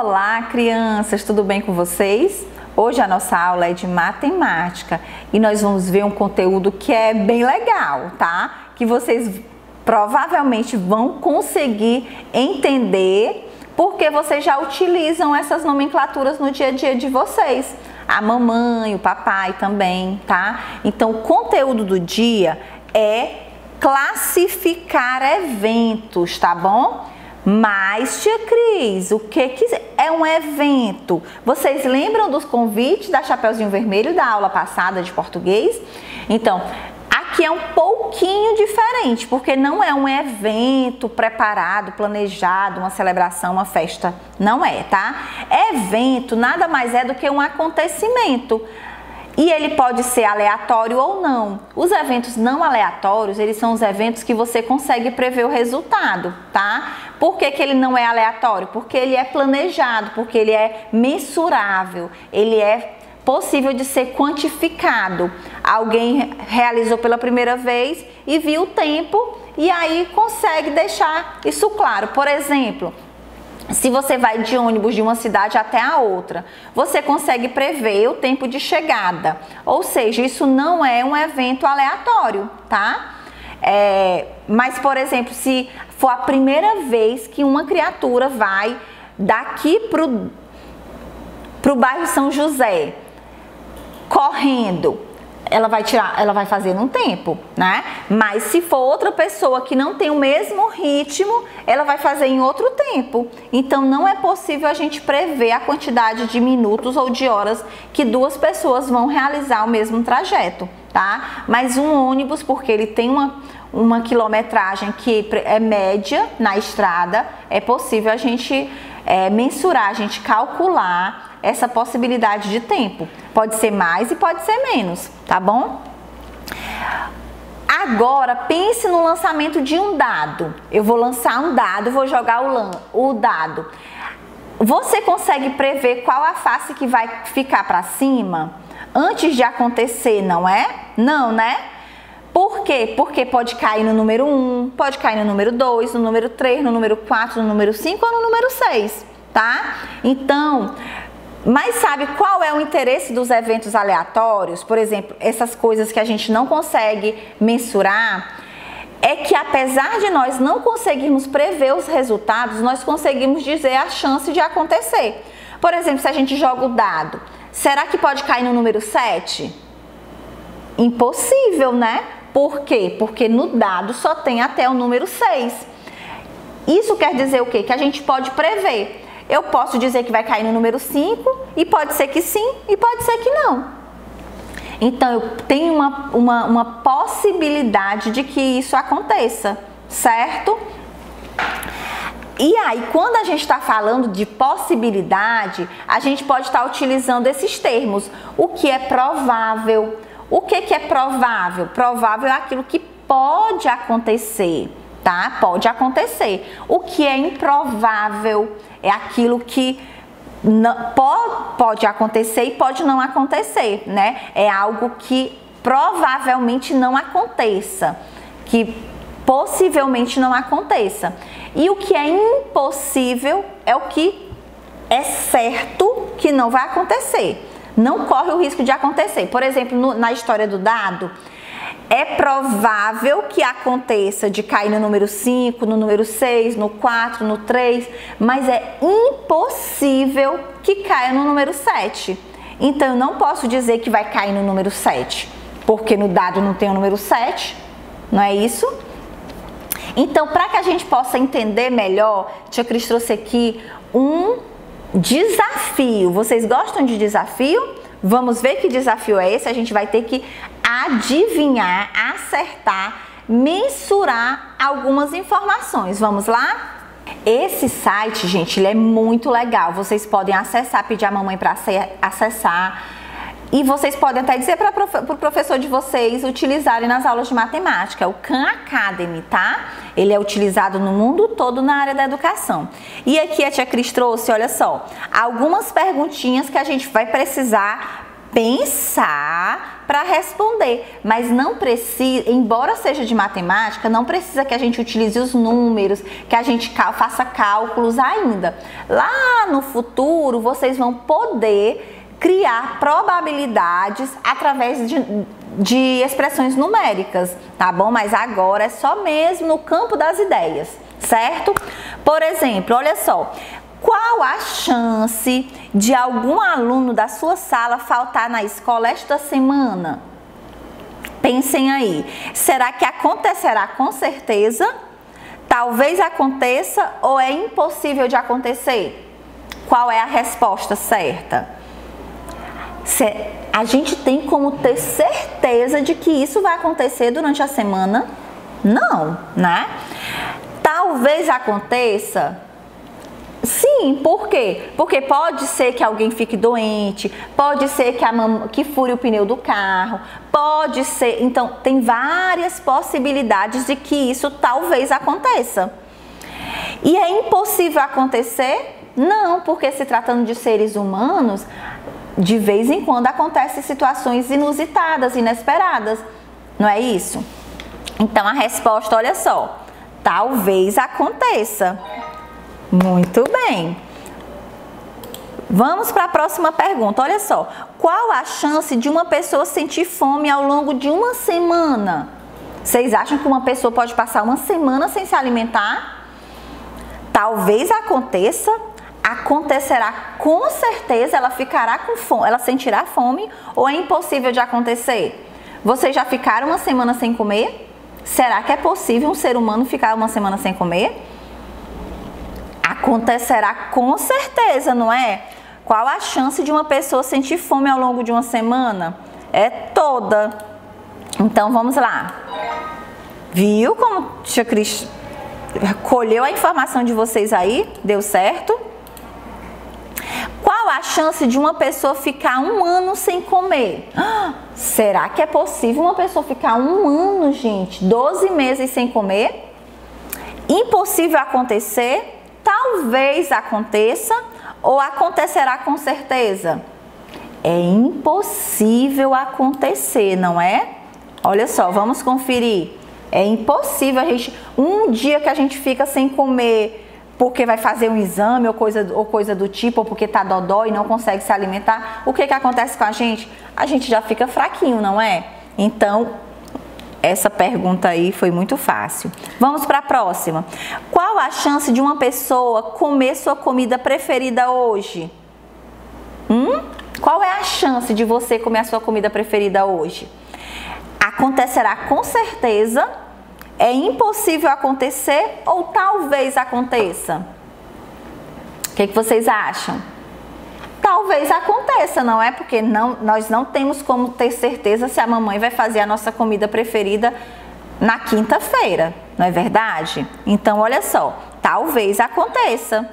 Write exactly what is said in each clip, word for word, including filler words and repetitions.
Olá, crianças, tudo bem com vocês? Hoje a nossa aula é de matemática e nós vamos ver um conteúdo que é bem legal, tá? Que vocês provavelmente vão conseguir entender porque vocês já utilizam essas nomenclaturas no dia a dia de vocês. A mamãe, o papai também, tá? Então, o conteúdo do dia é classificar eventos, tá bom? Mas, tia Cris, o que, que é um evento? Vocês lembram dos convites da Chapeuzinho Vermelho da aula passada de português? Então, aqui é um pouquinho diferente, porque não é um evento preparado, planejado, uma celebração, uma festa. Não é, tá? Evento nada mais é do que um acontecimento. E ele pode ser aleatório ou não. Os eventos não aleatórios, eles são os eventos que você consegue prever o resultado, tá? Por que que ele não é aleatório? Porque ele é planejado, porque ele é mensurável, ele é possível de ser quantificado. Alguém realizou pela primeira vez e viu o tempo e aí consegue deixar isso claro. Por exemplo, se você vai de ônibus de uma cidade até a outra, você consegue prever o tempo de chegada. Ou seja, isso não é um evento aleatório, tá? É, mas, por exemplo, se for a primeira vez que uma criatura vai daqui pro, pro bairro São José, correndo, ela vai tirar, ela vai fazer num tempo, né? Mas se for outra pessoa que não tem o mesmo ritmo, ela vai fazer em outro tempo. Então não é possível a gente prever a quantidade de minutos ou de horas que duas pessoas vão realizar o mesmo trajeto, tá? Mas um ônibus, porque ele tem uma, uma quilometragem que é média na estrada, é possível a gente é, mensurar, a gente calcular essa possibilidade de tempo. Pode ser mais e pode ser menos, tá bom? Agora, pense no lançamento de um dado. Eu vou lançar um dado, vou jogar o, lan o dado. Você consegue prever qual a face que vai ficar para cima antes de acontecer, não é? Não, né? Por quê? Porque pode cair no número um, pode cair no número dois, no número três, no número quatro, no número cinco ou no número seis, tá? Então, mas sabe qual é o interesse dos eventos aleatórios? Por exemplo, essas coisas que a gente não consegue mensurar, é que apesar de nós não conseguirmos prever os resultados, nós conseguimos dizer a chance de acontecer. Por exemplo, se a gente joga o dado, será que pode cair no número sete? Impossível, né? Por quê? Porque no dado só tem até o número seis. Isso quer dizer o quê? Que a gente pode prever. Eu posso dizer que vai cair no número cinco e pode ser que sim e pode ser que não. Então, eu tenho uma, uma, uma possibilidade de que isso aconteça, certo? E aí, quando a gente está falando de possibilidade, a gente pode estar utilizando esses termos. O que é provável? O que, que é provável? Provável é aquilo que pode acontecer, tá? Pode acontecer. O que é improvável é aquilo que não, pode, pode acontecer e pode não acontecer, né? É algo que provavelmente não aconteça, que possivelmente não aconteça. E o que é impossível é o que é certo que não vai acontecer. Não corre o risco de acontecer. Por exemplo, no, na história do dado, é provável que aconteça de cair no número cinco, no número seis, no quatro, no três, mas é impossível que caia no número sete. Então, eu não posso dizer que vai cair no número sete, porque no dado não tem o número sete, não é isso? Então, para que a gente possa entender melhor, tia Cris trouxe aqui um desafio. Vocês gostam de desafio? Vamos ver que desafio é esse? A gente vai ter que adivinhar, acertar, mensurar algumas informações. Vamos lá? Esse site, gente, ele é muito legal. Vocês podem acessar, pedir a mamãe para acessar. E vocês podem até dizer para o professor de vocês utilizarem nas aulas de matemática, o Khan Academy, tá? Ele é utilizado no mundo todo na área da educação. E aqui a tia Cris trouxe, olha só, algumas perguntinhas que a gente vai precisar pensar para responder, mas não precisa, embora seja de matemática, não precisa que a gente utilize os números, que a gente faça cálculos ainda. Lá no futuro, vocês vão poder criar probabilidades através de, de expressões numéricas, tá bom? Mas agora é só mesmo no campo das ideias, certo? Por exemplo, olha só. Qual a chance de algum aluno da sua sala faltar na escola esta semana? Pensem aí. Será que acontecerá com certeza? Talvez aconteça ou é impossível de acontecer? Qual é a resposta certa? A gente tem como ter certeza de que isso vai acontecer durante a semana? Não, né? Talvez aconteça. Sim, por quê? Porque pode ser que alguém fique doente, pode ser que, a mam... que fure o pneu do carro, pode ser... Então, tem várias possibilidades de que isso talvez aconteça. E é impossível acontecer? Não, porque se tratando de seres humanos, de vez em quando acontecem situações inusitadas, inesperadas. Não é isso? Então, a resposta, olha só, talvez aconteça. Muito bem. Vamos para a próxima pergunta. Olha só. Qual a chance de uma pessoa sentir fome ao longo de uma semana? Vocês acham que uma pessoa pode passar uma semana sem se alimentar? Talvez aconteça. Acontecerá com certeza. Ela ficará com fome. Ela sentirá fome ou é impossível de acontecer? Vocês já ficaram uma semana sem comer? Será que é possível um ser humano ficar uma semana sem comer? Acontecerá com certeza, não é? Qual a chance de uma pessoa sentir fome ao longo de uma semana? É toda. Então, vamos lá. Viu como tia Cris colheu a informação de vocês aí? Deu certo? Qual a chance de uma pessoa ficar um ano sem comer? Ah, será que é possível uma pessoa ficar um ano, gente? doze meses sem comer? Impossível acontecer? Talvez aconteça ou acontecerá com certeza? É impossível acontecer, não é? Olha só, vamos conferir. É impossível a gente, um dia que a gente fica sem comer porque vai fazer um exame ou coisa, ou coisa do tipo, ou porque tá dodó e não consegue se alimentar, o que que acontece com a gente? A gente já fica fraquinho, não é? Então, essa pergunta aí foi muito fácil. Vamos para a próxima. Qual a chance de uma pessoa comer sua comida preferida hoje? Hum? Qual é a chance de você comer a sua comida preferida hoje? Acontecerá com certeza? É impossível acontecer ou talvez aconteça? O que que vocês acham? Talvez aconteça, não é? Porque não, nós não temos como ter certeza se a mamãe vai fazer a nossa comida preferida na quinta-feira, não é verdade? Então, olha só, talvez aconteça.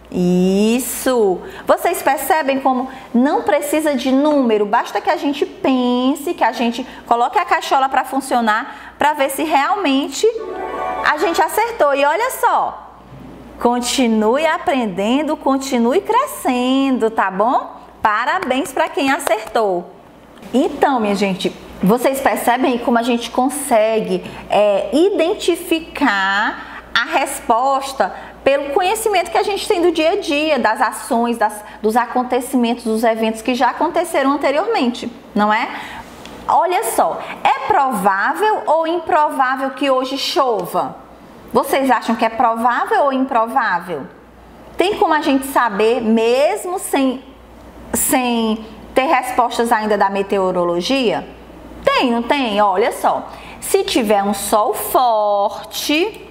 Isso! Vocês percebem como não precisa de número, basta que a gente pense, que a gente coloque a cachola para funcionar, para ver se realmente a gente acertou. E olha só! Continue aprendendo, continue crescendo, tá bom? Parabéns para quem acertou. Então, minha gente, vocês percebem como a gente consegue é, identificar a resposta pelo conhecimento que a gente tem do dia a dia, das ações, das, dos acontecimentos, dos eventos que já aconteceram anteriormente, não é? Olha só, é provável ou improvável que hoje chova? Vocês acham que é provável ou improvável? Tem como a gente saber, mesmo sem, sem ter respostas ainda da meteorologia? Tem, não tem? Olha só, se tiver um sol forte,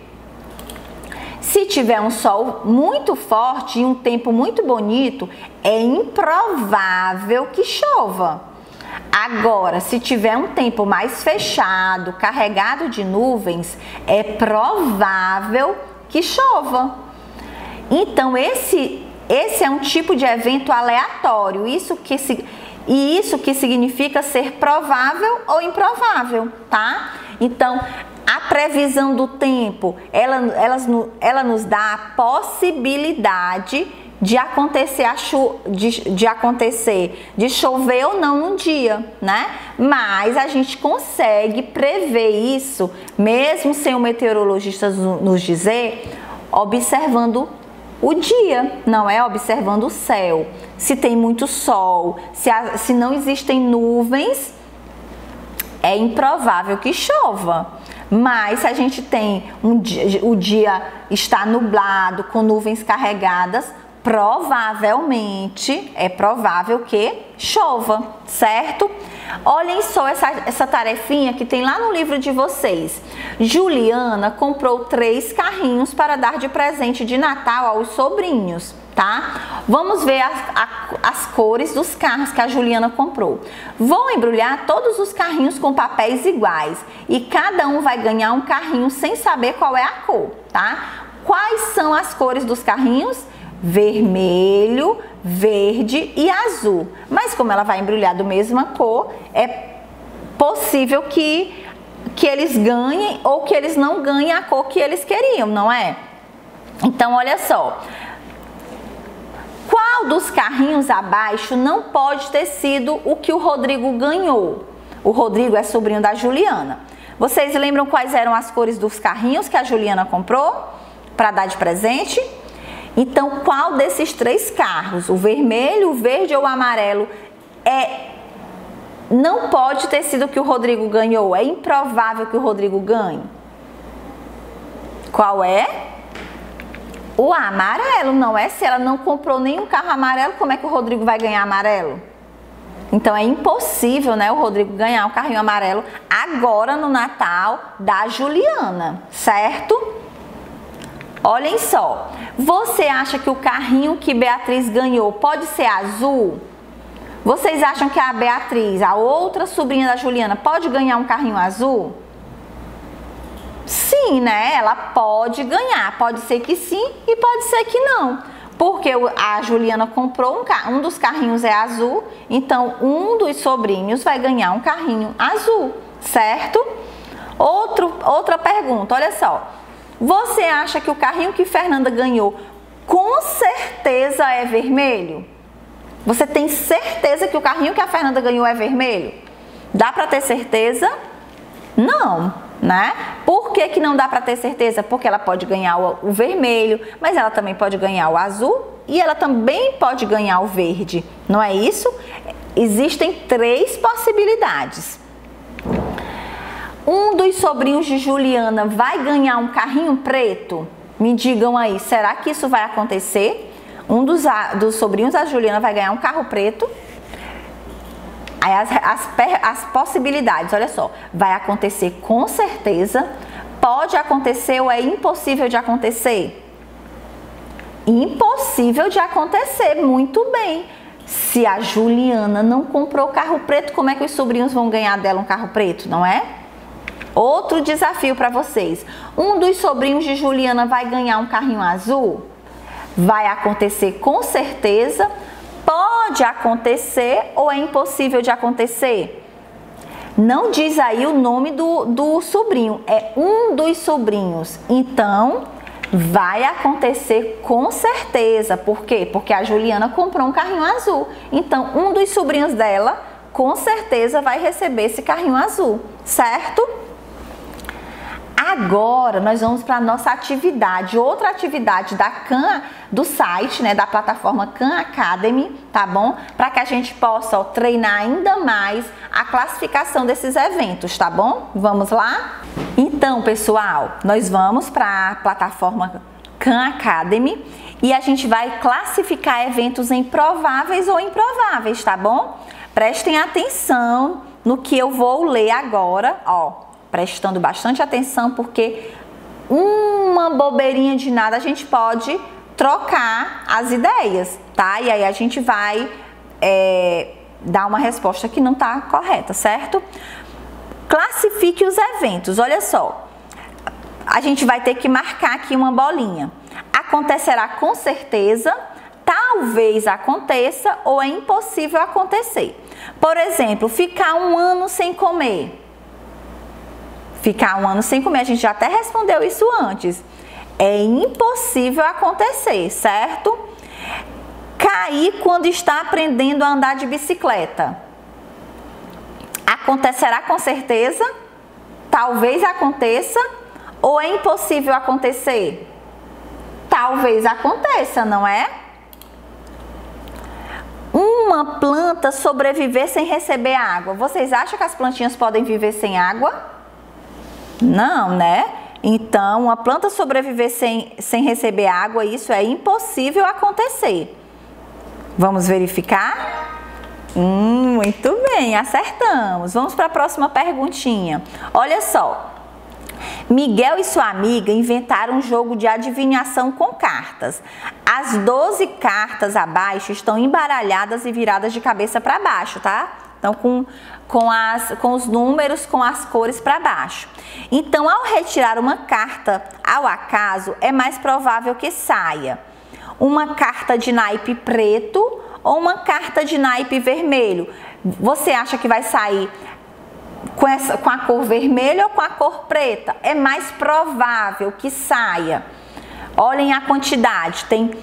se tiver um sol muito forte e um tempo muito bonito, é improvável que chova. Agora, se tiver um tempo mais fechado, carregado de nuvens, é provável que chova. Então, esse, esse é um tipo de evento aleatório, isso que, e isso que significa ser provável ou improvável, tá? Então, a previsão do tempo, ela, ela, ela nos dá a possibilidade de acontecer, a chu de, de acontecer, de chover ou não um dia, né? Mas a gente consegue prever isso, mesmo sem o meteorologista nos dizer, observando o dia, não é? Observando o céu. Se tem muito sol, se, a, se não existem nuvens, é improvável que chova. Mas se a gente tem um dia, o dia está nublado, com nuvens carregadas, provavelmente, é provável que chova, certo? Olhem só essa, essa tarefinha que tem lá no livro de vocês. Juliana comprou três carrinhos para dar de presente de Natal aos sobrinhos, tá? Vamos ver as, a, as cores dos carros que a Juliana comprou. Vão embrulhar todos os carrinhos com papéis iguais e cada um vai ganhar um carrinho sem saber qual é a cor, tá? Quais são as cores dos carrinhos? Vermelho, verde e azul. Mas como ela vai embrulhar do mesma cor, é possível que, que eles ganhem ou que eles não ganhem a cor que eles queriam, não é? Então, olha só. Qual dos carrinhos abaixo não pode ter sido o que o Rodrigo ganhou? O Rodrigo é sobrinho da Juliana. Vocês lembram quais eram as cores dos carrinhos que a Juliana comprou para dar de presente? Então, qual desses três carros, o vermelho, o verde ou o amarelo, é, não pode ter sido o que o Rodrigo ganhou? É improvável que o Rodrigo ganhe. Qual é? O amarelo, não é? Se ela não comprou nenhum carro amarelo, como é que o Rodrigo vai ganhar amarelo? Então, é impossível, né, o Rodrigo ganhar um carrinho amarelo agora no Natal da Juliana, certo? Olhem só, você acha que o carrinho que Beatriz ganhou pode ser azul? Vocês acham que a Beatriz, a outra sobrinha da Juliana, pode ganhar um carrinho azul? Sim, né? Ela pode ganhar, pode ser que sim e pode ser que não. Porque a Juliana comprou um, car- um dos carrinhos é azul, então um dos sobrinhos vai ganhar um carrinho azul, certo? Outro, outra pergunta, olha só. Você acha que o carrinho que Fernanda ganhou com certeza é vermelho? Você tem certeza que o carrinho que a Fernanda ganhou é vermelho? Dá para ter certeza? Não, né? Por que que não dá para ter certeza? Porque ela pode ganhar o, o vermelho, mas ela também pode ganhar o azul e ela também pode ganhar o verde, não é isso? Existem três possibilidades. Um dos sobrinhos de Juliana vai ganhar um carrinho preto? Me digam aí, será que isso vai acontecer? Um dos, dos sobrinhos da Juliana vai ganhar um carro preto? Aí as, as, as possibilidades, olha só, vai acontecer com certeza, pode acontecer ou é impossível de acontecer? Impossível de acontecer, muito bem. Se a Juliana não comprou carro preto, como é que os sobrinhos vão ganhar dela um carro preto, não é? Outro desafio para vocês. Um dos sobrinhos de Juliana vai ganhar um carrinho azul? Vai acontecer com certeza, pode acontecer ou é impossível de acontecer? Não diz aí o nome do, do sobrinho, é um dos sobrinhos. Então, vai acontecer com certeza. Por quê? Porque a Juliana comprou um carrinho azul. Então, um dos sobrinhos dela, com certeza, vai receber esse carrinho azul, certo? Agora nós vamos para a nossa atividade, outra atividade da Khan, do site, né, da plataforma Khan Academy, tá bom? Para que a gente possa ó, treinar ainda mais a classificação desses eventos, tá bom? Vamos lá? Então, pessoal, nós vamos para a plataforma Khan Academy e a gente vai classificar eventos em prováveis ou improváveis, tá bom? Prestem atenção no que eu vou ler agora, ó. Prestando bastante atenção, porque uma bobeirinha de nada a gente pode trocar as ideias, tá? E aí a gente vai é, dar uma resposta que não está correta, certo? Classifique os eventos, olha só. A gente vai ter que marcar aqui uma bolinha. Acontecerá com certeza, talvez aconteça ou é impossível acontecer. Por exemplo, ficar um ano sem comer. Ficar um ano sem comer, a gente já até respondeu isso antes. É impossível acontecer, certo? Cair quando está aprendendo a andar de bicicleta. Acontecerá com certeza? Talvez aconteça? Ou é impossível acontecer? Talvez aconteça, não é? Uma planta sobreviver sem receber água. Vocês acham que as plantinhas podem viver sem água? Não, né? Então, uma planta sobreviver sem, sem receber água, isso é impossível acontecer. Vamos verificar? Hum, muito bem, acertamos. Vamos para a próxima perguntinha. Olha só. Miguel e sua amiga inventaram um jogo de adivinhação com cartas. As doze cartas abaixo estão embaralhadas e viradas de cabeça para baixo, tá? Então, com, com, as, com os números, com as cores para baixo. Então, ao retirar uma carta ao acaso, é mais provável que saia uma carta de naipe preto ou uma carta de naipe vermelho. Você acha que vai sair com, essa, com a cor vermelha ou com a cor preta? É mais provável que saia. Olhem a quantidade, tem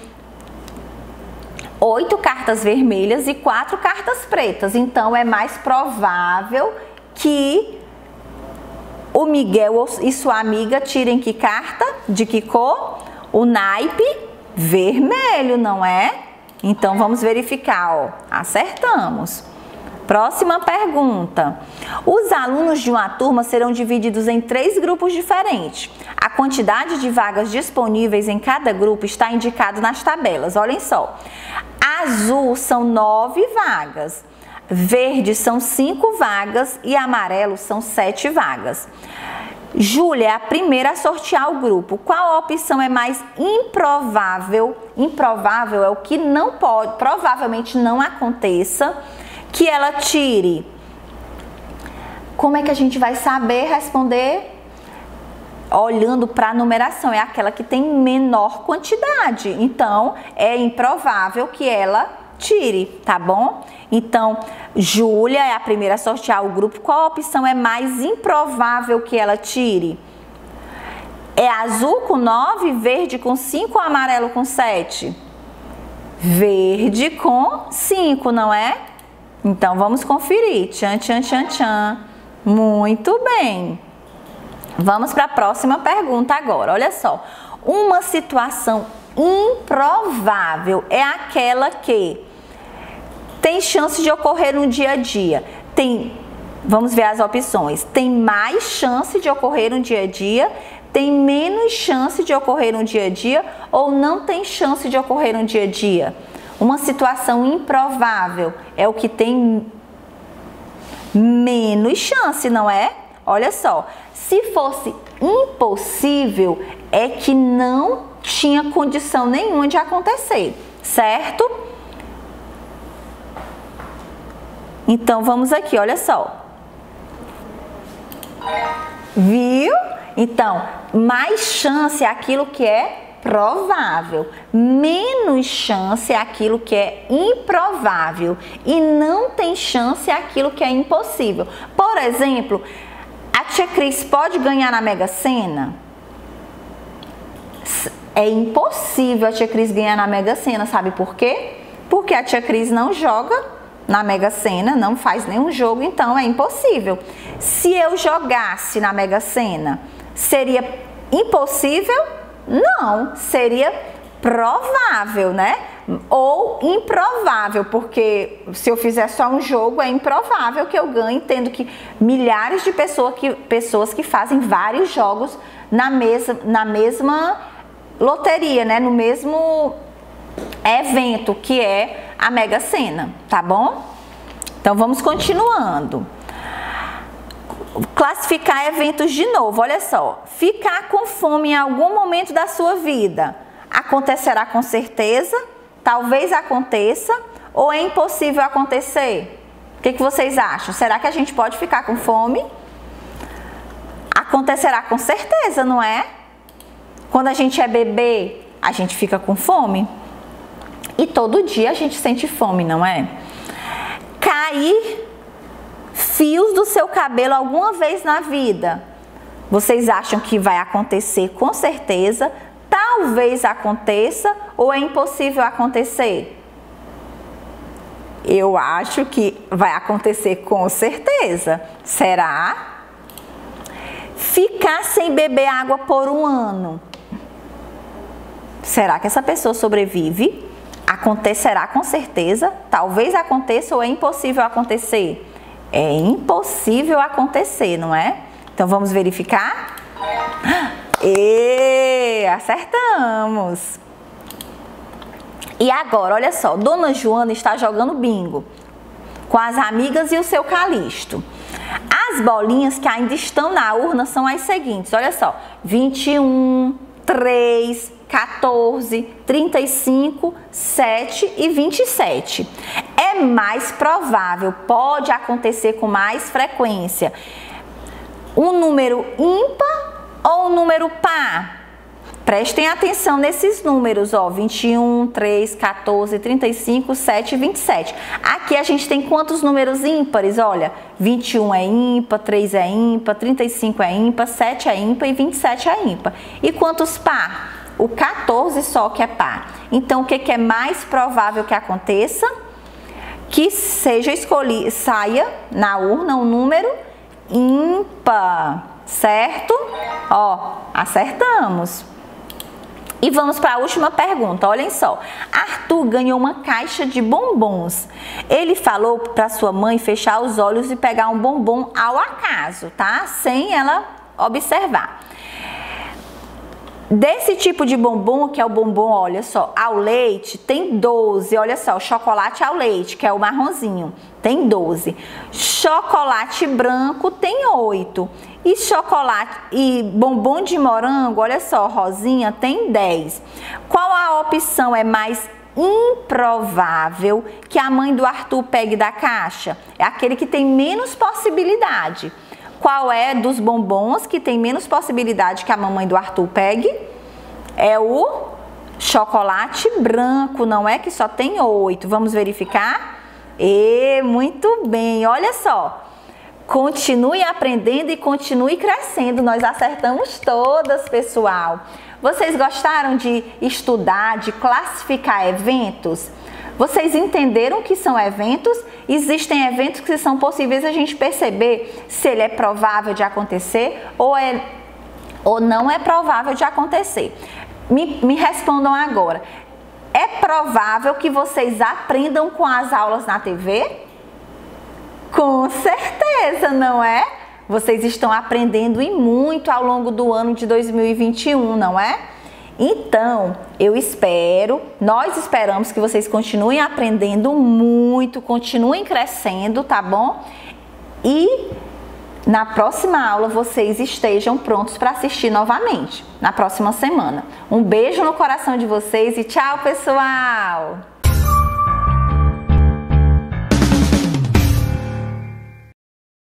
oito cartas vermelhas e quatro cartas pretas. Então, é mais provável que o Miguel e sua amiga tirem que carta? De que cor? O naipe vermelho, não é? Então, vamos verificar, ó. Acertamos. Próxima pergunta. Os alunos de uma turma serão divididos em três grupos diferentes. A quantidade de vagas disponíveis em cada grupo está indicado nas tabelas. Olhem só. Azul são nove vagas, verde são cinco vagas e amarelo são sete vagas. Júlia é a primeira a sortear o grupo. Qual a opção é mais improvável? Improvável é o que não pode, provavelmente não aconteça, que ela tire. Como é que a gente vai saber responder? Olhando para a numeração, é aquela que tem menor quantidade. Então, é improvável que ela tire, tá bom? Então, Júlia é a primeira a sortear o grupo. Qual a opção é mais improvável que ela tire? É azul com nove, verde com cinco ou amarelo com sete? Verde com cinco, não é? Então, vamos conferir. Tchan, tchan, tchan, tchan. Muito bem. Vamos para a próxima pergunta agora. Olha só. Uma situação improvável é aquela que tem chance de ocorrer no dia a dia. Tem, vamos ver as opções. Tem mais chance de ocorrer no dia a dia, tem menos chance de ocorrer no dia a dia ou não tem chance de ocorrer no dia a dia. Uma situação improvável é o que tem menos chance, não é? Olha só, se fosse impossível, é que não tinha condição nenhuma de acontecer, certo? Então, vamos aqui, olha só. Viu? Então, mais chance é aquilo que é provável, menos chance é aquilo que é improvável e não tem chance é aquilo que é impossível. Por exemplo, a tia Cris pode ganhar na Mega Sena? É impossível a tia Cris ganhar na Mega Sena, sabe por quê? Porque a tia Cris não joga na Mega Sena, não faz nenhum jogo, então é impossível. Se eu jogasse na Mega Sena, seria impossível? Não, seria provável, né? Ou improvável, porque se eu fizer só um jogo, é improvável que eu ganhe, tendo que milhares de pessoas que, pessoas que fazem vários jogos na mesma, na mesma loteria, né? No mesmo evento que é a Mega Sena, tá bom? Então, vamos continuando. Classificar eventos de novo, olha só. Ficar com fome em algum momento da sua vida acontecerá com certeza, talvez aconteça ou é impossível acontecer? O que, que vocês acham? Será que a gente pode ficar com fome? Acontecerá com certeza, não é? Quando a gente é bebê, a gente fica com fome? E todo dia a gente sente fome, não é? Cair fios do seu cabelo alguma vez na vida, vocês acham que vai acontecer com certeza, talvez aconteça ou é impossível acontecer? Eu acho que vai acontecer com certeza. Será? Ficar sem beber água por um ano. Será que essa pessoa sobrevive? Acontecerá com certeza? Talvez aconteça ou é impossível acontecer? É impossível acontecer, não é? Então vamos verificar? E acertamos! E agora, olha só, Dona Joana está jogando bingo com as amigas e o seu Calixto. As bolinhas que ainda estão na urna são as seguintes, olha só, vinte e um, três, quatorze, trinta e cinco, sete e vinte e sete. É mais provável, pode acontecer com mais frequência, um número ímpar ou um número par? Prestem atenção nesses números, ó, vinte e um, três, quatorze, trinta e cinco, sete e vinte e sete. Aqui a gente tem quantos números ímpares? Olha, vinte e um é ímpar, três é ímpar, trinta e cinco é ímpar, sete é ímpar e vinte e sete é ímpar. E quantos par? O quatorze só que é par. Então, o que, que é mais provável que aconteça? Que seja escolhido, saia na urna um número ímpar, certo? Ó, acertamos. E vamos para a última pergunta, olhem só. Arthur ganhou uma caixa de bombons. Ele falou para sua mãe fechar os olhos e pegar um bombom ao acaso, tá? Sem ela observar. Desse tipo de bombom, que é o bombom, olha só, ao leite, tem doze. Olha só, chocolate ao leite, que é o marronzinho, tem doze. Chocolate branco tem oito. E chocolate e bombom de morango, olha só, rosinha, tem dez. Qual a opção é mais improvável que a mãe do Arthur pegue da caixa? É aquele que tem menos possibilidade. Qual é dos bombons que tem menos possibilidade que a mamãe do Arthur pegue? É o chocolate branco, não é? Que só tem oito. Vamos verificar? E muito bem, olha só. Continue aprendendo e continue crescendo. Nós acertamos todas, pessoal. Vocês gostaram de estudar, de classificar eventos? Vocês entenderam o que são eventos? Existem eventos que são possíveis a gente perceber se ele é provável de acontecer ou, é, ou não é provável de acontecer. Me, me respondam agora. É provável que vocês aprendam com as aulas na T V? Com certeza, não é? Vocês estão aprendendo e muito ao longo do ano de dois mil e vinte e um, não é? Então, eu espero, nós esperamos que vocês continuem aprendendo muito, continuem crescendo, tá bom? E na próxima aula vocês estejam prontos para assistir novamente, na próxima semana. Um beijo no coração de vocês e tchau, pessoal!